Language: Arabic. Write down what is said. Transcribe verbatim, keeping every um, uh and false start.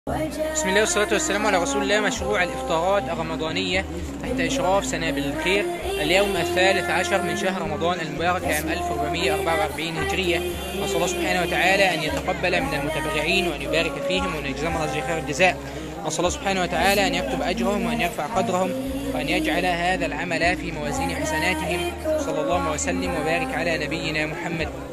بسم الله والصلاة والسلام على رسول الله. مشروع الإفطارات الرمضانية تحت إشراف سنابل الخير اليوم الثالث عشر من شهر رمضان المبارك عام ألف وأربعمائة وأربعة وأربعين هجرية. نسأل الله سبحانه وتعالى أن يتقبل من المتبرعين وأن يبارك فيهم وأن يجزاهم الله خير الجزاء. نسأل الله سبحانه وتعالى أن يكتب أجرهم وأن يرفع قدرهم وأن يجعل هذا العمل في موازين حسناتهم. صلى الله وسلم وبارك على نبينا محمد.